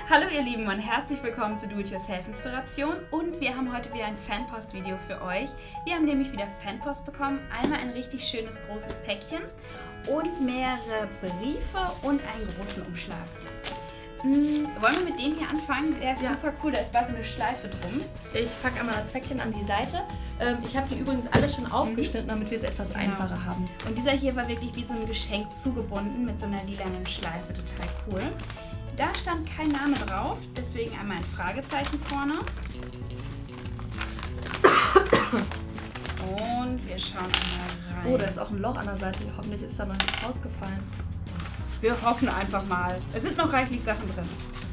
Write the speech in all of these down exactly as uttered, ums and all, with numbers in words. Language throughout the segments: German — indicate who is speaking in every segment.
Speaker 1: Hallo ihr Lieben und herzlich willkommen zu Do-It-Yourself Inspiration und wir haben heute wieder ein Fanpost-Video für euch. Wir haben nämlich wieder Fanpost bekommen, einmal ein richtig schönes großes Päckchen und mehrere Briefe und einen großen Umschlag. Hm, wollen wir mit dem hier anfangen? Der ist ja super cool, da ist war so eine Schleife drum.
Speaker 2: Ich packe einmal das Päckchen an die Seite. Ähm, ich habe hier übrigens alles schon aufgeschnitten, mhm. damit wir es etwas genau. einfacher haben.
Speaker 1: Und dieser hier war wirklich wie so ein Geschenk zugebunden mit so einer lilanen Schleife, total cool. Da stand kein Name drauf, deswegen einmal ein Fragezeichen vorne. Und wir schauen einmal rein.
Speaker 2: Oh, da ist auch ein Loch an der Seite. Hoffentlich ist da noch nichts rausgefallen.
Speaker 1: Wir hoffen einfach mal. Es sind noch reichlich Sachen drin.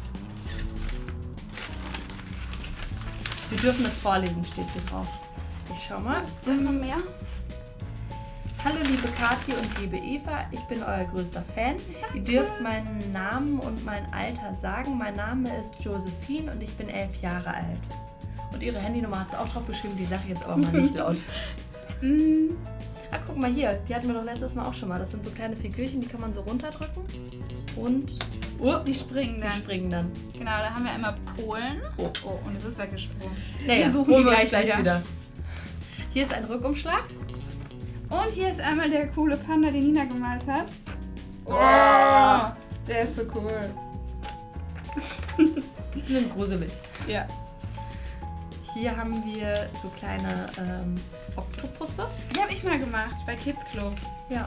Speaker 2: Wir dürfen es vorlesen, steht hier drauf. Ich schau mal.
Speaker 1: Da ist noch mehr.
Speaker 2: Hallo liebe Kathi und liebe Eva, ich bin euer größter Fan. Ihr dürft meinen Namen und mein Alter sagen. Mein Name ist Josephine und ich bin elf Jahre alt. Und ihre Handynummer hat sie auch drauf geschrieben, die sage ich jetzt aber mal nicht laut.
Speaker 1: mm.
Speaker 2: Ah, guck mal hier, die hatten wir doch letztes Mal auch schon mal. Das sind so kleine Figürchen, die kann man so runterdrücken. Und
Speaker 1: oh, die springen dann.
Speaker 2: Die springen dann.
Speaker 1: Genau, da haben wir einmal Polen. Oh, oh, und es ist weggesprungen.
Speaker 2: Naja, wir suchen die gleich, gleich wieder. wieder. Hier ist ein Rückumschlag.
Speaker 1: Und hier ist einmal der coole Panda, den Nina gemalt hat. Oh, der ist so cool.
Speaker 2: Ich bin gruselig.
Speaker 1: Ja.
Speaker 2: Hier haben wir so kleine ähm, Oktopusse.
Speaker 1: Die habe ich mal gemacht bei Kids Club.
Speaker 2: Ja.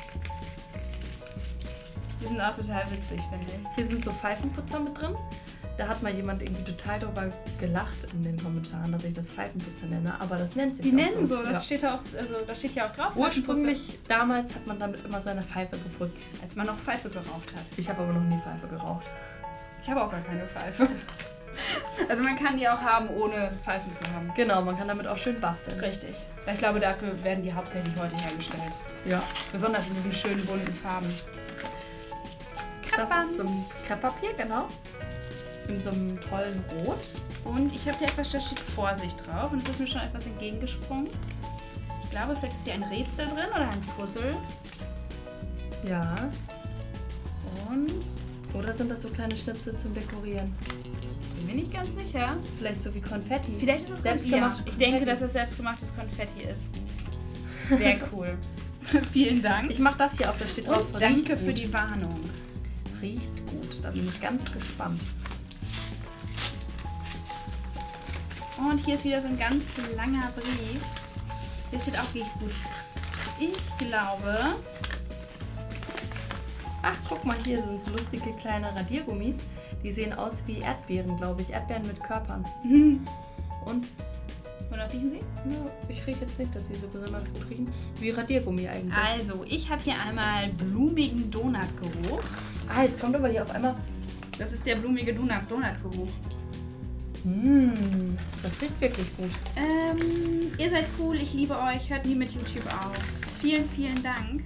Speaker 1: Die sind auch total witzig, finde ich.
Speaker 2: Hier sind so Pfeifenputzer mit drin. Da hat mal jemand irgendwie total darüber gelacht in den Kommentaren, dass ich das Pfeifenputzer nenne, aber das nennt sich
Speaker 1: Die
Speaker 2: auch
Speaker 1: nennen so,
Speaker 2: so.
Speaker 1: das
Speaker 2: ja.
Speaker 1: steht auch, also das steht ja auch drauf.
Speaker 2: Ursprünglich damals hat man damit immer seine Pfeife geputzt.
Speaker 1: Als man noch Pfeife geraucht hat.
Speaker 2: Ich habe aber noch nie Pfeife geraucht.
Speaker 1: Ich habe auch gar keine Pfeife. Also man kann die auch haben, ohne Pfeifen zu haben.
Speaker 2: Genau, man kann damit auch schön basteln.
Speaker 1: Richtig. Ich glaube, dafür werden die hauptsächlich heute hergestellt.
Speaker 2: Ja.
Speaker 1: Besonders in diesen schönen bunten Farben.
Speaker 2: Kreppern. Das ist so ein Krepppapier, genau. In so einem tollen Rot.
Speaker 1: Und ich habe hier etwas, da steht Vorsicht drauf. Und es ist mir schon etwas entgegengesprungen. Ich glaube, vielleicht ist hier ein Rätsel drin oder ein Puzzle.
Speaker 2: Ja.
Speaker 1: Und...
Speaker 2: Oder sind das so kleine Schnipsel zum Dekorieren?
Speaker 1: Bin mir nicht ganz sicher.
Speaker 2: Vielleicht so wie Konfetti.
Speaker 1: Vielleicht ist es selbstgemacht. Ja, ich denke, dass es selbstgemachtes Konfetti ist. Sehr cool. Vielen Dank.
Speaker 2: Ich mache das hier auf, da steht drauf.
Speaker 1: Und danke für die Warnung.
Speaker 2: Riecht gut, da bin ich ganz gespannt.
Speaker 1: Und hier ist wieder so ein ganz langer Brief. Hier steht auch riecht gut. Ich glaube...
Speaker 2: Ach, guck mal, hier sind so lustige kleine Radiergummis. Die sehen aus wie Erdbeeren, glaube ich. Erdbeeren mit Körpern.
Speaker 1: Mhm.
Speaker 2: Und?
Speaker 1: Wonach riechen sie?
Speaker 2: Ja, ich rieche jetzt nicht, dass sie so besonders gut riechen. Wie Radiergummi eigentlich.
Speaker 1: Also, ich habe hier einmal blumigen Donutgeruch.
Speaker 2: Ah, jetzt kommt aber hier auf einmal...
Speaker 1: Das ist der blumige Donutgeruch.
Speaker 2: Mmh, das riecht wirklich gut.
Speaker 1: Ähm, ihr seid cool, ich liebe euch. Hört nie mit YouTube auf. Vielen, vielen Dank.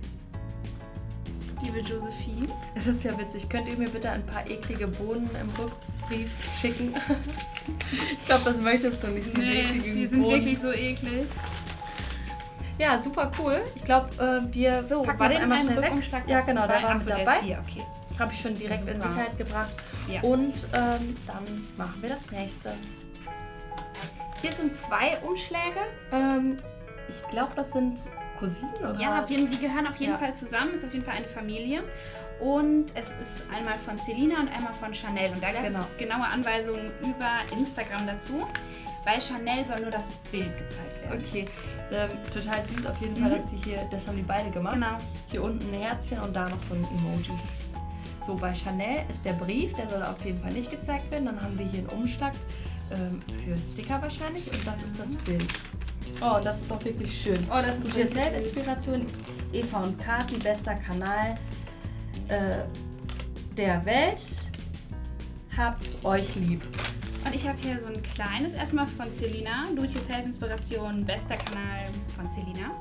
Speaker 1: Liebe Josephine.
Speaker 2: Das ist ja witzig. Könnt ihr mir bitte ein paar eklige Bohnen im Rückbrief schicken? Ich glaube, das möchtest du nicht.
Speaker 1: Nee, die sind Bohnen. Wirklich so eklig.
Speaker 2: Ja, super cool. Ich glaube, äh, wir
Speaker 1: so,
Speaker 2: packen
Speaker 1: war
Speaker 2: das
Speaker 1: den
Speaker 2: einmal
Speaker 1: schnell
Speaker 2: weg.
Speaker 1: Rückumschlag
Speaker 2: Ja, genau, da waren wir dabei.
Speaker 1: Hier, okay.
Speaker 2: Habe ich schon direkt
Speaker 1: Super.
Speaker 2: in Sicherheit gebracht.
Speaker 1: Ja.
Speaker 2: Und ähm, dann machen wir das nächste. Hier sind zwei Umschläge. Ähm, ich glaube, das sind Cousinen, oder?
Speaker 1: Ja, die gehören auf jeden
Speaker 2: ja.
Speaker 1: Fall zusammen. Ist auf jeden Fall eine Familie. Und es ist einmal von Selina und einmal von Chanel. Und da gab
Speaker 2: genau.
Speaker 1: es genaue Anweisungen über Instagram dazu. Bei Chanel soll nur das Bild gezeigt werden.
Speaker 2: Okay, ähm, total süß auf jeden
Speaker 1: mhm.
Speaker 2: Fall, dass die hier, das haben die beide gemacht.
Speaker 1: Genau.
Speaker 2: Hier unten ein Herzchen und da noch so ein Emoji. So, bei Chanel ist der Brief, der soll auf jeden Fall nicht gezeigt werden. Dann haben wir hier einen Umschlag ähm, für Sticker wahrscheinlich und das ist das Bild. Oh, das ist auch wirklich schön.
Speaker 1: Oh, das ist richtig
Speaker 2: Selbstinspiration. Eva und Kathi, bester Kanal äh, der Welt. Habt euch lieb.
Speaker 1: Und ich habe hier so ein kleines, erstmal von Selina. Do-It-Yourself Inspiration, bester Kanal von Selina.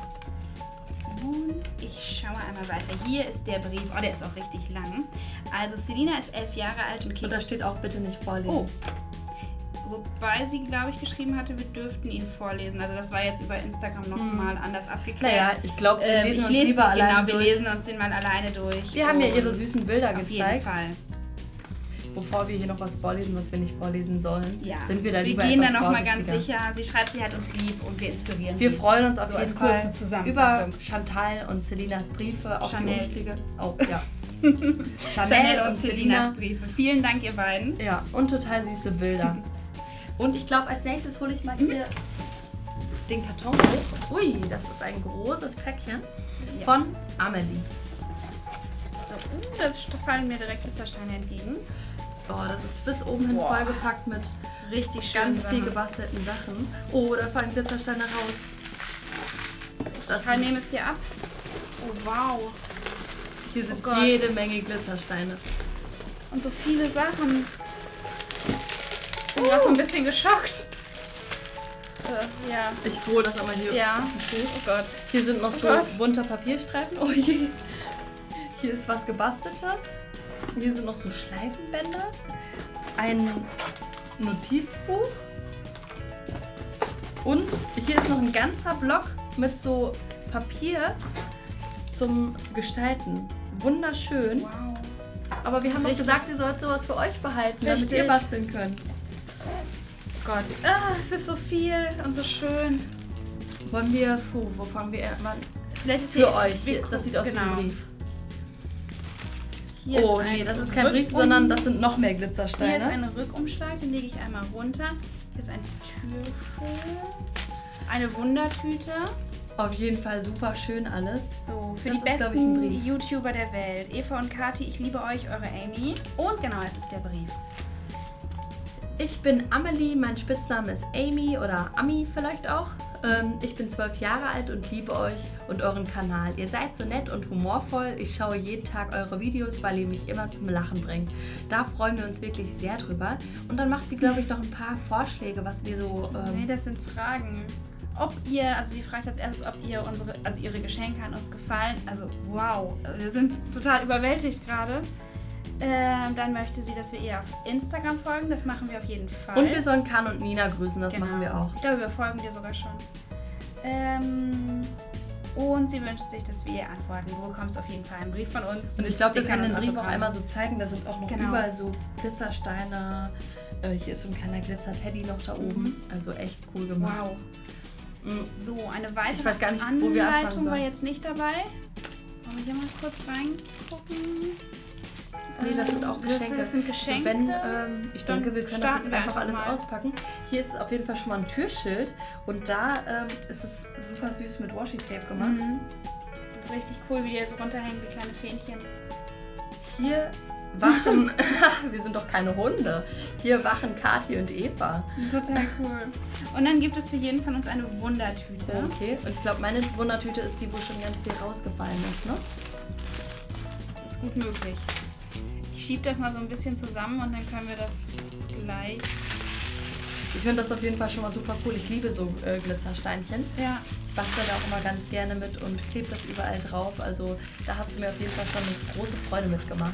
Speaker 1: Und ich schaue einmal weiter. Hier ist der Brief. Oh, der ist auch richtig lang. Also Selina ist elf Jahre alt und...
Speaker 2: Und da steht auch bitte nicht vorlesen.
Speaker 1: Oh. Wobei sie, glaube ich, geschrieben hatte, wir dürften ihn vorlesen. Also das war jetzt über Instagram nochmal hm. anders abgeklärt.
Speaker 2: Naja, ich glaube, wir
Speaker 1: ähm,
Speaker 2: lesen uns
Speaker 1: lese
Speaker 2: lieber alleine
Speaker 1: genau,
Speaker 2: durch.
Speaker 1: wir lesen uns den mal alleine durch.
Speaker 2: Die haben ja ihre süßen Bilder
Speaker 1: auf
Speaker 2: gezeigt.
Speaker 1: Auf jeden Fall.
Speaker 2: bevor wir hier noch was vorlesen, was wir nicht vorlesen sollen,
Speaker 1: Ja.
Speaker 2: sind wir da lieber
Speaker 1: Wir gehen da
Speaker 2: etwas
Speaker 1: nochmal ganz
Speaker 2: vorsichtiger.
Speaker 1: sicher. Sie schreibt, sie hat uns lieb und wir inspirieren
Speaker 2: Wir
Speaker 1: sie.
Speaker 2: freuen uns auf
Speaker 1: So
Speaker 2: jeden
Speaker 1: als kurze
Speaker 2: Fall
Speaker 1: Zusammenfassung.
Speaker 2: über Chantal und Selinas Briefe, auch
Speaker 1: Chanel.
Speaker 2: die Umschläge. Oh, ja.
Speaker 1: Chanel und Selinas Briefe. Vielen Dank, ihr beiden.
Speaker 2: Ja, und total süße Bilder. Und ich glaube, als nächstes hole ich mal hier den Karton hoch. Ui, das ist ein großes Päckchen
Speaker 1: Ja.
Speaker 2: von Amelie.
Speaker 1: So, uh, das fallen mir direkt Glitzersteine entgegen.
Speaker 2: Boah, das ist bis oben hin
Speaker 1: Boah.
Speaker 2: vollgepackt mit
Speaker 1: Richtig schön.
Speaker 2: ganz viel gebastelten Sachen. Oh, da fallen Glitzersteine raus. Das
Speaker 1: Karl, nehm es dir ab. Oh, wow.
Speaker 2: hier sind
Speaker 1: Oh Gott.
Speaker 2: jede Menge Glitzersteine.
Speaker 1: Und so viele Sachen. Ich war so ein bisschen geschockt. Äh, ja.
Speaker 2: Ich hole das aber hier
Speaker 1: Ja.
Speaker 2: auf den Tisch.
Speaker 1: Oh Gott.
Speaker 2: Hier sind noch
Speaker 1: Oh
Speaker 2: so
Speaker 1: Gott.
Speaker 2: bunter Papierstreifen. Oh je. Hier ist was Gebasteltes. Hier sind noch so Schleifenbänder. Ein Notizbuch. Und hier ist noch ein ganzer Block mit so Papier zum Gestalten. Wunderschön.
Speaker 1: Wow.
Speaker 2: Aber wir haben doch
Speaker 1: Richtig.
Speaker 2: gesagt, ihr sollt sowas für euch behalten, damit
Speaker 1: Richtig.
Speaker 2: ihr basteln könnt.
Speaker 1: Oh Gott. Ah, es ist so viel und so schön.
Speaker 2: Wollen wir, puh, wo fangen wir an?
Speaker 1: Vielleicht ist
Speaker 2: Für
Speaker 1: hier,
Speaker 2: euch.
Speaker 1: wir
Speaker 2: Hier, das sieht aus
Speaker 1: genau.
Speaker 2: wie ein Brief.
Speaker 1: Hier
Speaker 2: Oh
Speaker 1: ist
Speaker 2: nee,
Speaker 1: ein
Speaker 2: das ist kein Brief,
Speaker 1: Rückum-
Speaker 2: sondern das sind noch mehr
Speaker 1: Hier ist
Speaker 2: Glitzersteine.
Speaker 1: ein Rückumschlag, den lege ich einmal runter. Hier ist ein Türschild. Eine Wundertüte.
Speaker 2: Auf jeden Fall super schön alles.
Speaker 1: So, für
Speaker 2: Das
Speaker 1: die
Speaker 2: ist, glaub ich, ein
Speaker 1: besten
Speaker 2: Brief.
Speaker 1: YouTuber der Welt. Eva und Kathi, ich liebe euch, eure Amy. Und genau, es ist der Brief.
Speaker 2: Ich bin Amelie, mein Spitzname ist Amy oder Ami vielleicht auch. Ähm, ich bin zwölf Jahre alt und liebe euch und euren Kanal. Ihr seid so nett und humorvoll. Ich schaue jeden Tag eure Videos, weil ihr mich immer zum Lachen bringt. Da freuen wir uns wirklich sehr drüber. Und dann macht sie, glaube ich, noch ein paar Vorschläge, was wir so...
Speaker 1: Nee,
Speaker 2: Ähm,
Speaker 1: das sind Fragen. Ob ihr, also sie fragt als erstes, ob ihr unsere, also ihre Geschenke an uns gefallen. Also wow, wir sind total überwältigt gerade. Ähm, dann möchte sie, dass wir ihr auf Instagram folgen. Das machen wir auf jeden Fall.
Speaker 2: und wir sollen Kan und Nina grüßen, das
Speaker 1: Genau.
Speaker 2: machen wir auch.
Speaker 1: Ich glaube, wir folgen dir sogar schon. Ähm, und sie wünscht sich, dass wir ihr antworten. Du bekommst auf jeden Fall einen Brief von uns.
Speaker 2: Und ich
Speaker 1: mit
Speaker 2: glaube, wir
Speaker 1: Stickern
Speaker 2: können den
Speaker 1: und
Speaker 2: Brief auch
Speaker 1: Autogramm.
Speaker 2: einmal so zeigen. Da sind auch noch
Speaker 1: Genau.
Speaker 2: überall so Glitzersteine. Äh, hier ist so ein kleiner Glitzer-Teddy noch da oben.
Speaker 1: Mhm.
Speaker 2: Also echt cool gemacht.
Speaker 1: Wow.
Speaker 2: Mhm.
Speaker 1: So, eine weitere
Speaker 2: Ich weiß gar nicht, wo wir anfangen
Speaker 1: Anleitung war
Speaker 2: sollen.
Speaker 1: jetzt nicht dabei. Wollen wir hier mal kurz reingucken?
Speaker 2: Nee, das sind auch
Speaker 1: Ähm,
Speaker 2: Geschenke.
Speaker 1: Das, das sind Geschenke.
Speaker 2: Also wenn, ähm, ich
Speaker 1: Dann
Speaker 2: denke, wir können das
Speaker 1: starten
Speaker 2: jetzt
Speaker 1: wir
Speaker 2: einfach
Speaker 1: einfach
Speaker 2: alles
Speaker 1: mal.
Speaker 2: auspacken. Hier ist auf jeden Fall schon mal ein Türschild. Und da ähm, ist es super süß mit Washi-Tape gemacht.
Speaker 1: Mhm. Das ist richtig cool, wie die so runterhängen wie kleine Fähnchen.
Speaker 2: Hier wachen... wir sind doch keine Hunde. Hier wachen Kathi und Eva.
Speaker 1: Total cool. Und dann gibt es für jeden von uns eine Wundertüte.
Speaker 2: Okay, und ich glaube, meine Wundertüte ist die, wo schon ganz viel rausgefallen ist, ne?
Speaker 1: Das ist gut möglich. Ich schiebe das mal so ein bisschen zusammen und dann können wir das gleich...
Speaker 2: Ich finde das auf jeden Fall schon mal super cool. Ich liebe so äh, Glitzersteinchen.
Speaker 1: Ja,
Speaker 2: Ich bastel da auch immer ganz gerne mit und klebe das überall drauf. Also da hast du mir auf jeden Fall schon eine große Freude mitgemacht.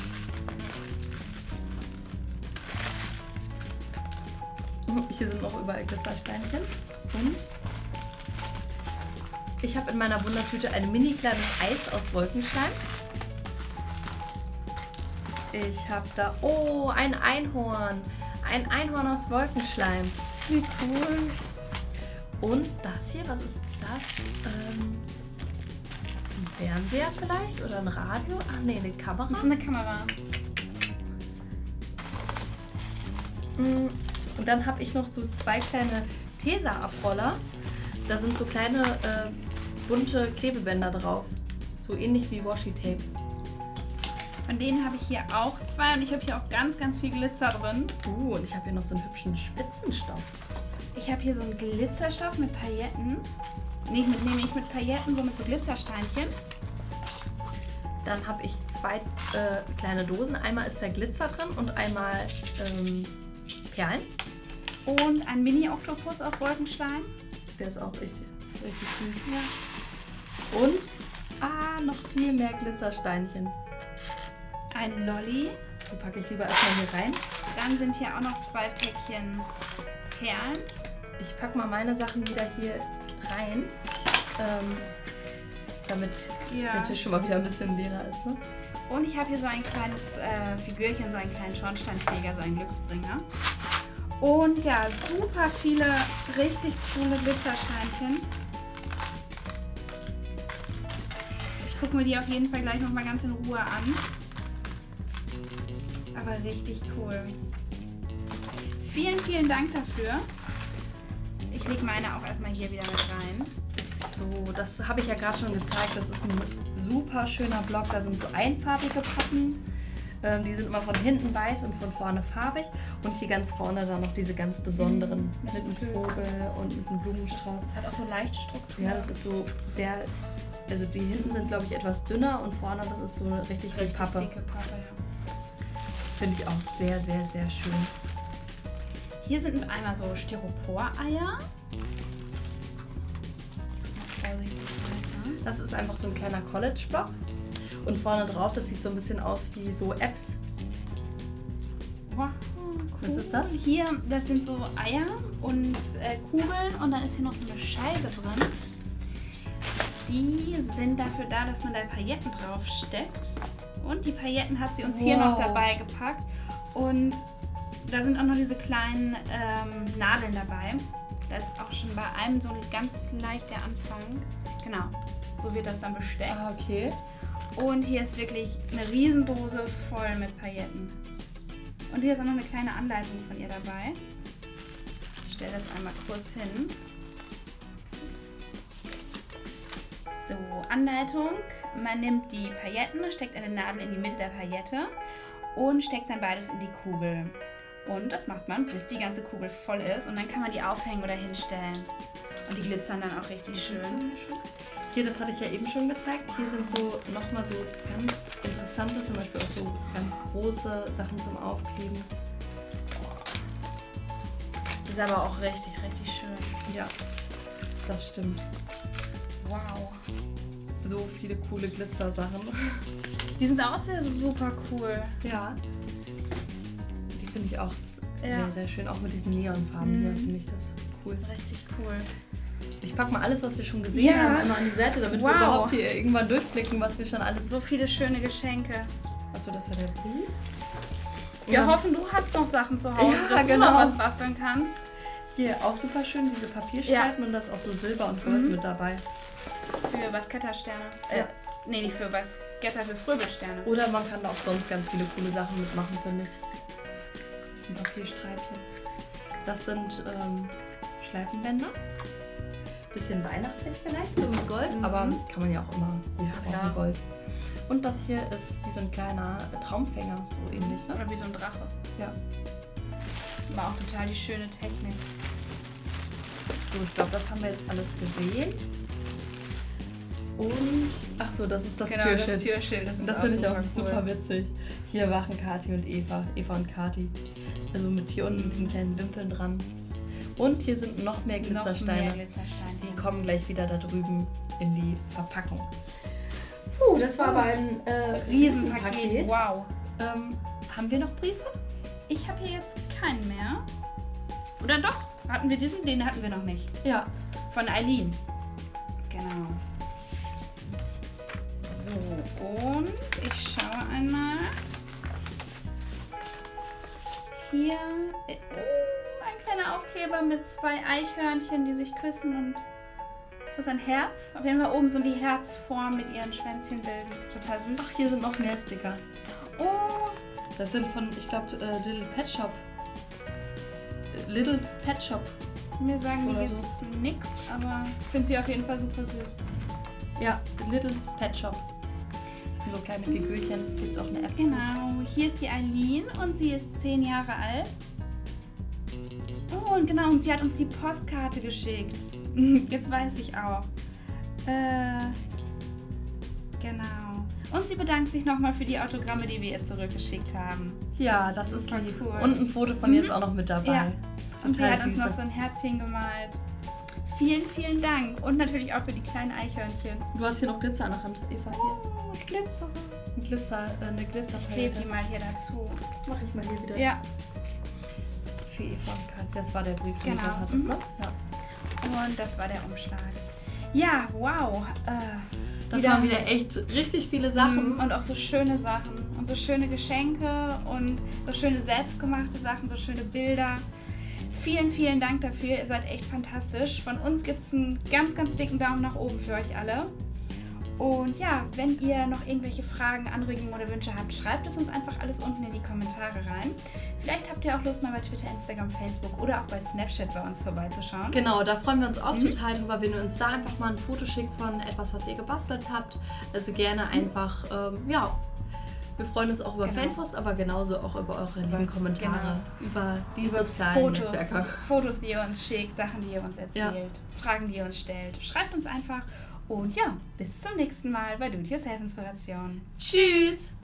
Speaker 2: Hier sind noch überall Glitzersteinchen. Und ich habe in meiner Wundertüte ein mini kleines Eis aus Wolkenstein. Ich habe da, oh, ein Einhorn. Ein Einhorn aus Wolkenschleim.
Speaker 1: wie cool.
Speaker 2: Und das hier, was ist das? Ähm, ein Fernseher vielleicht? Oder ein Radio? Ach nee, eine Kamera.
Speaker 1: Das ist eine Kamera.
Speaker 2: Mm, Und dann habe ich noch so zwei kleine Tesa-Abroller. Da sind so kleine äh, bunte Klebebänder drauf. So ähnlich wie Washi-Tape.
Speaker 1: Von denen habe ich hier auch zwei und ich habe hier auch ganz, ganz viel Glitzer drin.
Speaker 2: Uh, und ich habe hier noch so einen hübschen Spitzenstoff.
Speaker 1: Ich habe hier so einen Glitzerstoff mit Pailletten. Nee, mit, nee, nicht mit Pailletten, so mit so Glitzersteinchen.
Speaker 2: Dann habe ich zwei äh, kleine Dosen. Einmal ist der Glitzer drin und einmal ähm, Perlen.
Speaker 1: Und ein Mini-Oktopus aus Wolkenstein.
Speaker 2: Der ist auch richtig, richtig süß.
Speaker 1: Ja.
Speaker 2: Und ah, noch viel mehr Glitzersteinchen.
Speaker 1: Ein Lolli.
Speaker 2: Die packe ich lieber erstmal hier rein.
Speaker 1: Dann sind hier auch noch zwei Päckchen Perlen.
Speaker 2: Ich packe mal meine Sachen wieder hier rein, ähm, damit
Speaker 1: Ja.
Speaker 2: der Tisch schon mal wieder ein bisschen leerer ist. Ne?
Speaker 1: Und ich habe hier so ein kleines äh, Figürchen, so einen kleinen Schornsteinfeger, so einen Glücksbringer. Und ja, super viele richtig coole Glitzersteinchen. Ich gucke mir die auf jeden Fall gleich nochmal ganz in Ruhe an. Aber richtig cool. Vielen, vielen Dank dafür. Ich lege meine auch erstmal hier wieder mit rein.
Speaker 2: So, das habe ich ja gerade schon gezeigt. Das ist ein super schöner Block. Da sind so einfarbige Pappen. Ähm, die sind immer von hinten weiß und von vorne farbig. Und hier ganz vorne dann noch diese ganz besonderen mhm. mit einem Vogel und mit einem Blumenstrauß.
Speaker 1: Das hat auch so leichte Struktur.
Speaker 2: Ja, das ist so sehr... Also die hinten sind, glaube ich, etwas dünner und vorne das ist so eine richtig, richtig Pappe.
Speaker 1: dicke Pappe, ja.
Speaker 2: Finde ich auch sehr, sehr, sehr schön.
Speaker 1: Hier sind einmal so Styropor-Eier.
Speaker 2: Das ist einfach so ein kleiner College-Block. Und vorne drauf, das sieht so ein bisschen aus wie so Apps.
Speaker 1: Wow, cool.
Speaker 2: Was ist das?
Speaker 1: Hier, das sind so Eier und äh, Kugeln und dann ist hier noch so eine Scheibe drin. Die sind dafür da, dass man da Pailletten drauf steckt. Und die Pailletten hat sie uns wow. hier noch dabei gepackt. Und da sind auch noch diese kleinen ähm, Nadeln dabei. Da ist auch schon bei einem so ein ganz leichter Anfang. Genau, so wird das dann besteckt.
Speaker 2: Ah, okay.
Speaker 1: Und hier ist wirklich eine Riesendose voll mit Pailletten. Und hier ist auch noch eine kleine Anleitung von ihr dabei. Ich stelle das einmal kurz hin. Ups. So, Anleitung. Man nimmt die Pailletten, steckt eine Nadel in die Mitte der Paillette und steckt dann beides in die Kugel. Und das macht man, bis die ganze Kugel voll ist. Und dann kann man die aufhängen oder hinstellen. Und die glitzern dann auch richtig schön.
Speaker 2: Hier, das hatte ich ja eben schon gezeigt. Hier sind so nochmal so ganz interessante, zum Beispiel auch so ganz große Sachen zum Aufkleben.
Speaker 1: Das ist aber auch richtig, richtig schön.
Speaker 2: Ja, das stimmt.
Speaker 1: Wow.
Speaker 2: So viele coole Glitzersachen.
Speaker 1: Die sind auch sehr super cool.
Speaker 2: Ja. Die finde ich auch
Speaker 1: ja.
Speaker 2: sehr, sehr schön. Auch mit diesen Neonfarben
Speaker 1: mhm.
Speaker 2: hier finde ich das cool.
Speaker 1: Richtig cool.
Speaker 2: Ich packe mal alles, was wir schon gesehen
Speaker 1: ja.
Speaker 2: haben, immer an die Seite, damit
Speaker 1: wow.
Speaker 2: wir überhaupt hier irgendwann durchblicken, was wir schon alles...
Speaker 1: So viele schöne Geschenke.
Speaker 2: Achso, das war der Brief.
Speaker 1: Wir ja. hoffen, du hast noch Sachen zu Hause,
Speaker 2: ja,
Speaker 1: dass
Speaker 2: genau.
Speaker 1: du noch was basteln kannst.
Speaker 2: Hier auch super schön, diese Papierstreifen ja. und da ist auch so Silber und Gold mhm. mit dabei.
Speaker 1: Für Baskettersterne. Äh,
Speaker 2: ja.
Speaker 1: Nee, nicht für Basketter, für Fröbelsterne.
Speaker 2: Oder man kann da auch sonst ganz viele coole Sachen mitmachen, finde ich. Das sind Papierstreifchen. Das sind ähm, Schleifenbänder. Bisschen weihnachtlich vielleicht, so mit Gold, mhm. aber kann man ja auch immer ja, brauchen Gold. Und das hier ist wie so ein kleiner Traumfänger, so ähnlich, ne?
Speaker 1: Oder wie so ein Drache.
Speaker 2: Ja.
Speaker 1: War auch total die schöne Technik.
Speaker 2: So, ich glaube, das haben wir jetzt alles gesehen. Und, ach so, das ist das
Speaker 1: genau,
Speaker 2: Türschild.
Speaker 1: Das Türschild, das, ist
Speaker 2: das
Speaker 1: auch
Speaker 2: finde ich auch
Speaker 1: cool.
Speaker 2: super witzig. Hier wachen Kathi und Eva, Eva und Kathi. Also mit hier unten mit den kleinen Wimpeln dran. Und hier sind noch mehr Glitzersteine.
Speaker 1: Noch mehr Glitzersteine.
Speaker 2: Die kommen gleich wieder da drüben in die Verpackung. Puh, das war aber ein äh, Riesenpaket.
Speaker 1: Wow.
Speaker 2: Ähm, haben wir noch Briefe?
Speaker 1: Ich habe hier jetzt keinen mehr. Oder doch? Hatten wir diesen? Den hatten wir noch nicht.
Speaker 2: Ja.
Speaker 1: Von Eileen. Genau. So, und ich schaue einmal. Hier. Oh, ein kleiner Aufkleber mit zwei Eichhörnchen, die sich küssen und. Ist das ein Herz? Auf jeden Fall oben so die Herzform mit ihren Schwänzchen bilden. Total süß.
Speaker 2: Ach, hier sind noch mehr Sticker.
Speaker 1: Oh.
Speaker 2: Das sind von, ich glaube, äh, Little Pet Shop. Little's Pet Shop.
Speaker 1: Mir sagen die
Speaker 2: Oder
Speaker 1: jetzt
Speaker 2: so.
Speaker 1: nix, aber ich finde sie auf jeden Fall super süß.
Speaker 2: Ja, Little's Pet Shop. So kleine Figürchen. Gibt auch eine App.
Speaker 1: Genau, hier ist die Eileen und sie ist zehn Jahre alt. Oh, und genau, und sie hat uns die Postkarte geschickt. Jetzt weiß ich auch. Äh, genau. Und sie bedankt sich nochmal für die Autogramme, die wir ihr zurückgeschickt haben.
Speaker 2: Ja, das ist
Speaker 1: Super
Speaker 2: lieb.
Speaker 1: cool.
Speaker 2: Und ein Foto von
Speaker 1: mhm.
Speaker 2: ihr ist auch noch mit dabei.
Speaker 1: Ja. Und sie hat
Speaker 2: süße.
Speaker 1: uns noch so ein Herzchen gemalt. Vielen, vielen Dank. Und natürlich auch für die kleinen Eichhörnchen.
Speaker 2: Du hast hier noch Glitzer an der Hand, Eva. Hier.
Speaker 1: Oh, Glitzer.
Speaker 2: Ein Glitzer, äh, eine
Speaker 1: Ich
Speaker 2: Glitzerpalette.
Speaker 1: klebe die mal hier dazu.
Speaker 2: Mach ich mal hier wieder.
Speaker 1: Ja.
Speaker 2: Für Eva und Kathi. Das war der Brief, den
Speaker 1: Genau.
Speaker 2: du hattest,
Speaker 1: Mhm.
Speaker 2: ne? Ja.
Speaker 1: Und das war der Umschlag. Ja, wow. Äh,
Speaker 2: Das
Speaker 1: wieder
Speaker 2: waren wieder echt richtig viele Sachen.
Speaker 1: und auch so schöne Sachen und so schöne Geschenke und so schöne selbstgemachte Sachen, so schöne Bilder. Vielen, vielen Dank dafür, ihr seid echt fantastisch. Von uns gibt es einen ganz, ganz dicken Daumen nach oben für euch alle. Und ja, wenn ihr noch irgendwelche Fragen, Anregungen oder Wünsche habt, schreibt es uns einfach alles unten in die Kommentare rein. Vielleicht habt ihr auch Lust, mal bei Twitter, Instagram, Facebook oder auch bei Snapchat bei uns vorbeizuschauen.
Speaker 2: Genau, da freuen wir uns auch
Speaker 1: Mhm.
Speaker 2: total drüber, wenn ihr uns da einfach mal ein Foto schickt von etwas, was ihr gebastelt habt. Also gerne einfach, ähm, ja, wir freuen uns auch über
Speaker 1: Genau.
Speaker 2: Fanpost, aber genauso auch über eure lieben Kommentare, über die
Speaker 1: Über
Speaker 2: sozialen
Speaker 1: Fotos,
Speaker 2: Netzwerke.
Speaker 1: Fotos, die ihr uns schickt, Sachen, die ihr uns erzählt,
Speaker 2: Ja.
Speaker 1: Fragen, die ihr uns stellt. Schreibt uns einfach und ja, bis zum nächsten Mal bei Do-It-Yourself Inspiration.
Speaker 2: Tschüss!